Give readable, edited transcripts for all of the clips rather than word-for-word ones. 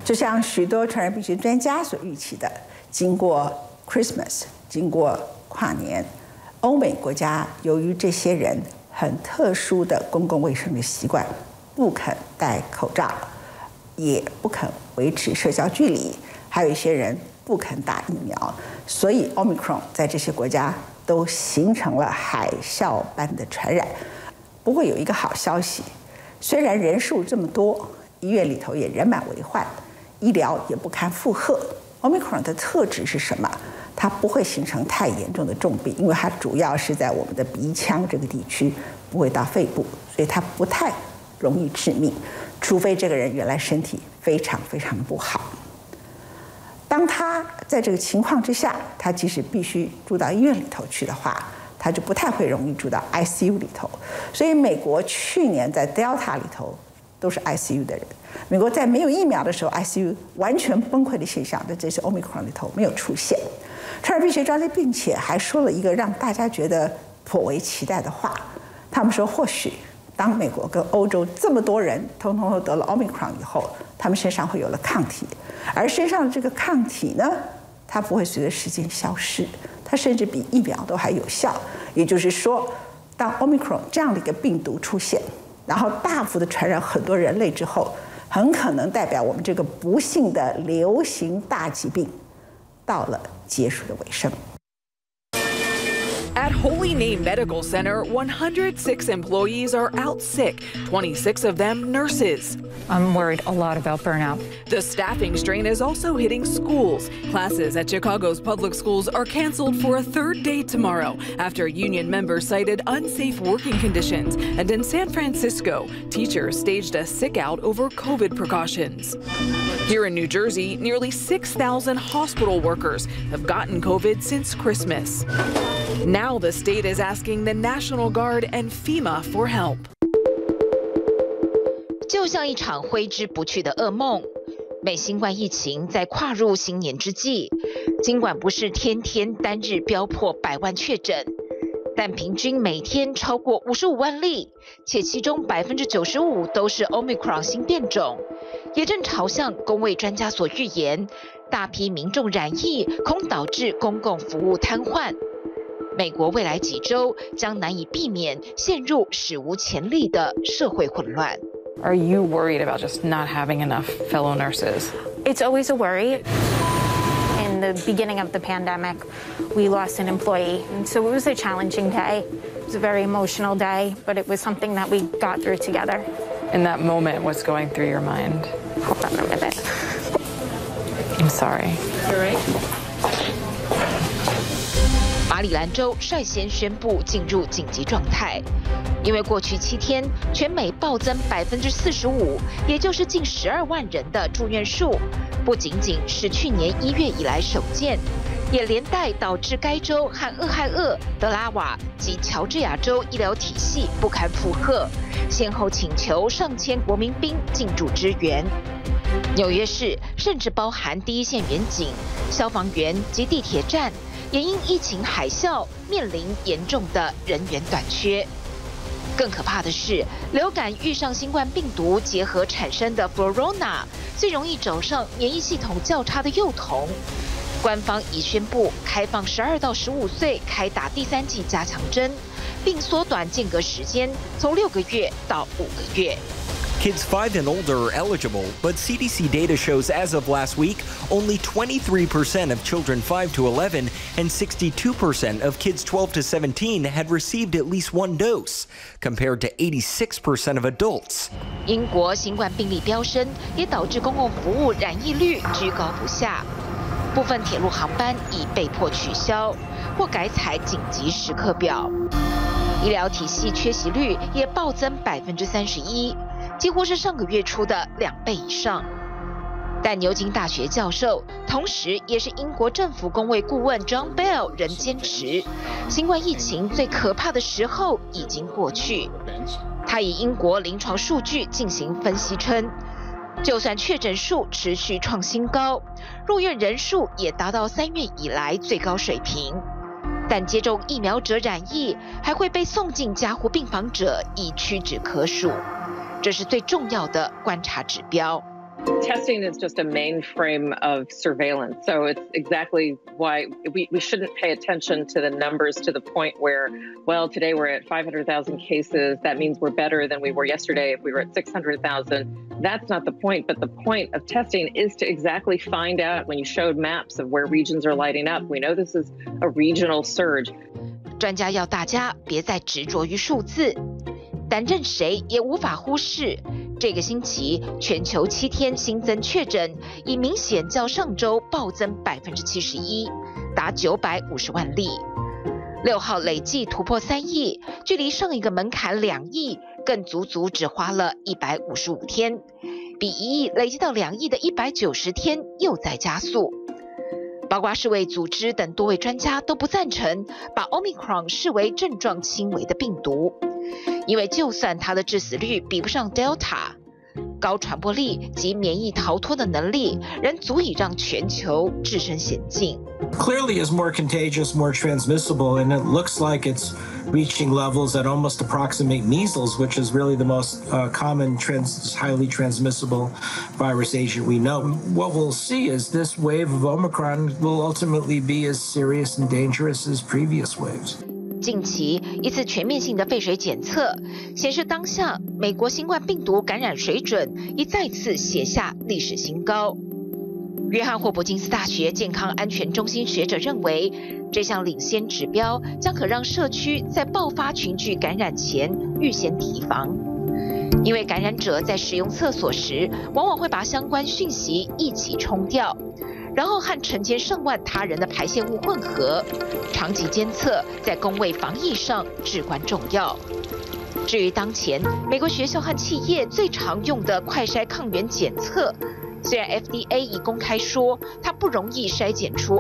就像许多传染病学专家所预期的，经过 Christmas， 经过跨年，欧美国家由于这些人很特殊的公共卫生的习惯，不肯戴口罩，也不肯维持社交距离，还有一些人不肯打疫苗，所以 Omicron 在这些国家都形成了海啸般的传染。不过有一个好消息，虽然人数这么多，医院里头也人满为患，医疗也不堪负荷。Omicron 的特质是什么？它不会形成太严重的重病，因为它主要是在我们的鼻腔这个地区，不会到肺部，所以它不太容易致命，除非这个人原来身体非常非常不好。当他在这个情况之下，他即使必须住到医院里头去的话，他就不太会容易住到 ICU 里头。所以美国去年在 Delta 里头都是 ICU 的人。美国在没有疫苗的时候 ，ICU 完全崩溃的现象在这些 Omicron 里头没有出现。传染病学专家并且还说了一个让大家觉得颇为期待的话，他们说，或许当美国跟欧洲这么多人通通都得了 Omicron 以后，他们身上会有了抗体，而身上的这个抗体呢，它不会随着时间消失，它甚至比疫苗都还有效。也就是说，当 Omicron 这样的一个病毒出现，然后大幅的传染很多人类之后，很可能代表我们这个不幸的流行大疾病到了结束的尾声。 At Holy Name Medical Center, 106 employees are out sick, 26 of them nurses. I'm worried a lot about burnout. The staffing strain is also hitting schools. Classes at Chicago's public schools are canceled for a third day tomorrow after union members cited unsafe working conditions. And in San Francisco, teachers staged a sick out over COVID precautions. Here in New Jersey, nearly 6,000 hospital workers have gotten COVID since Christmas. Now the state is asking the National Guard and FEMA for help. 就像一场挥之不去的噩梦，美新冠疫情在跨入新年之际，尽管不是天天单日飙破100万确诊，但平均每天超过55万例，且其中95%都是 Omicron 新变种，也正朝向公卫专家所预言，大批民众染疫恐导致公共服务瘫痪。美国未来几周将难以避免陷入史无前例的社会混乱。 Are you worried about just not having enough fellow nurses? It's always a worry. In the beginning of the pandemic, we lost an employee, and so it was a challenging day. It was a very emotional day, but it was something that we got through together. In that moment, what's going through your mind? Hold on a minute. I'm sorry. You're right. 马里兰州率先宣布进入紧急状态，因为过去7天全美暴增45%，也就是近12万人的住院数，不仅仅是去年1月以来首见，也连带导致该州和俄亥俄、德拉瓦及乔治亚州医疗体系不堪负荷，先后请求上千国民兵进驻支援。纽约市甚至包含第一线员警、消防员及地铁站，也因疫情海啸面临严重的人员短缺。更可怕的是，流感遇上新冠病毒结合产生的 Florona， 最容易找上免疫系统较差的幼童。官方已宣布开放12到15岁开打第3剂加强针，并缩短间隔时间，从6个月到5个月。 Kids 5 and older are eligible, but CDC data shows as of last week, only 23% of children 5 to 11 and 62% of kids 12 to 17 had received at least one dose, compared to 86% of adults. 英国新冠病例飙升，也导致公共服务染疫率居高不下，部分铁路航班已被迫取消或改采紧急时刻表，医疗体系缺席率也暴增31%。几乎是上个月初的2倍以上。但牛津大学教授，同时也是英国政府公卫顾问 John Bell 仍坚持，新冠疫情最可怕的时候已经过去。他以英国临床数据进行分析称，就算确诊数持续创新高，入院人数也达到3月以来最高水平，但接种疫苗者染疫还会被送进加护病房者已屈指可数。这是最重要的观察指标。 Testing is just a mainframe of surveillance. So it's exactly why we shouldn't pay attention to the numbers to the point where, well, today we're at 500,000 cases. That means we're better than we were yesterday if we were at 600,000. That's not the point. But the point of testing is to exactly find out when you showed maps of where regions are lighting up. We know this is a regional surge. 专家要大家别再执着于数字，但任谁也无法忽视。这个星期，全球7天新增确诊已明显较上周暴增71%，达950万例。6号累计突破3亿，距离上一个门槛2亿，更足足只花了155天，比1亿累积到2亿的190天又在加速。包括世卫组织等多位专家都不赞成把 Omicron 视为症状轻微的病毒。因为就算它的致死率比不上 Delta， 高传播力及免疫逃脱的能力仍足以让全球置身险境。 Clearly is more contagious, more transmissible, and it looks like it's reaching levels that almost approximate measles, which is really the most common, highly transmissible virus agent we know. What we'll see is this wave of Omicron will ultimately be as serious and dangerous as previous waves. 近期一次全面性的肺水检测显示，当下美国新冠病毒感染水准已再次写下历史新高。约翰霍普金斯大学健康安全中心学者认为，这项领先指标将可让社区在爆发群聚感染前预先提防。因为感染者在使用厕所时，往往会把相关讯息一起冲掉，然后和成千上万他人的排泄物混合，长期监测在公卫防疫上至关重要。至于当前美国学校和企业最常用的快筛抗原检测，虽然 FDA 已公开说它不容易筛检出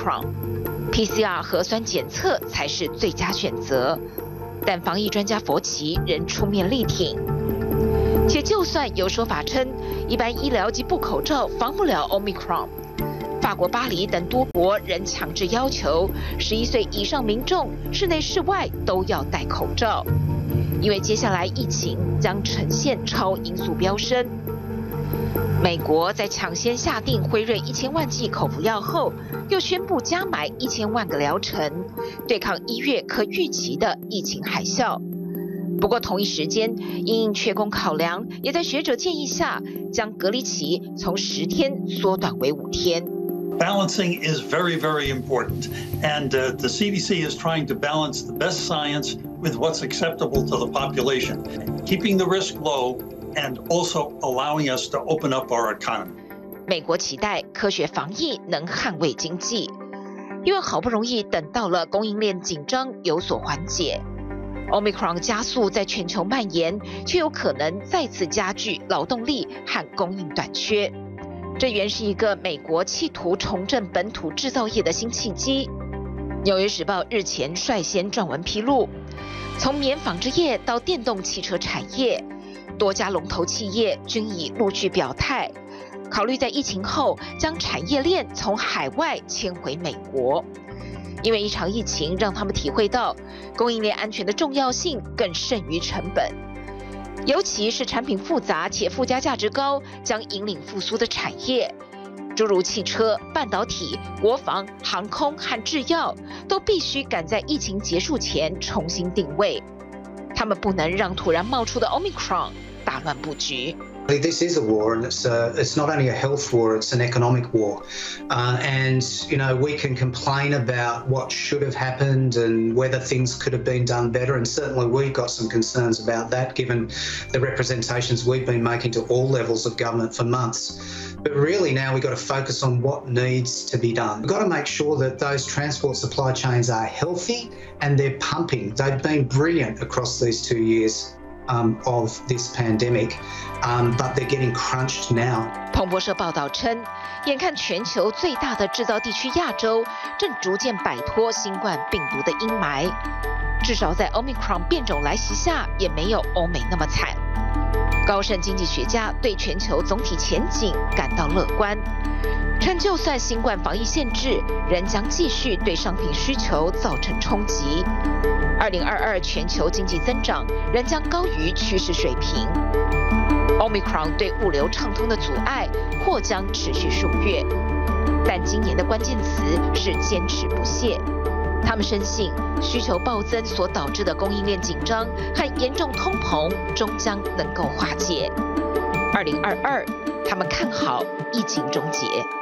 Omicron，PCR 核酸检测才是最佳选择，但防疫专家佛奇仍出面力挺。且就算有说法称一般医疗及布口罩防不了 Omicron，法国巴黎等多国仍强制要求11岁以上民众室内室外都要戴口罩，因为接下来疫情将呈现超音速飙升。美国在抢先下定辉瑞1000万剂口服药后，又宣布加买1000万个疗程，对抗1月可预期的疫情海啸。不过同一时间，因应缺工考量，也在学者建议下，将隔离期从10天缩短为5天。 Balancing is very, very important, and the CDC is trying to balance the best science with what's acceptable to the population, keeping the risk low and also allowing us to open up our economy. 美国期待科学防疫能捍卫经济，因为好不容易等到了供应链紧张有所缓解。Omicron 加速在全球蔓延，却有可能再次加剧劳动力和供应短缺。这原是一个美国企图重振本土制造业的新契机。纽约时报日前率先撰文披露，从棉纺织业到电动汽车产业，多家龙头企业均已陆续表态，考虑在疫情后将产业链从海外迁回美国。因为一场疫情让他们体会到供应链安全的重要性更胜于成本，尤其是产品复杂且附加价值高，将引领复苏的产业，诸如汽车、半导体、国防、航空和制药，都必须赶在疫情结束前重新定位。他们不能让突然冒出的 Omicron 打乱布局。 This is a war, and it's not only a health war, it's an economic war. And, you know, we can complain about what should have happened and whether things could have been done better. And certainly we've got some concerns about that, given the representations we've been making to all levels of government for months. But really now we've got to focus on what needs to be done. We've got to make sure that those transport supply chains are healthy and they're pumping. They've been brilliant across these 2 years. Of this pandemic, but they're getting crunched now. 彭博社报道称，眼看全球最大的制造地区亚洲正逐渐摆脱新冠病毒的阴霾，至少在 Omicron 变种来袭下，也没有欧美那么惨。高盛经济学家对全球总体前景感到乐观，称就算新冠防疫限制仍将继续对商品需求造成冲击，2022全球经济增长仍将高于趋势水平。 Omicron 对物流畅通的阻碍或将持续数月，但今年的关键词是坚持不懈。他们深信，需求暴增所导致的供应链紧张和严重通膨终将能够化解。2022，他们看好疫情终结。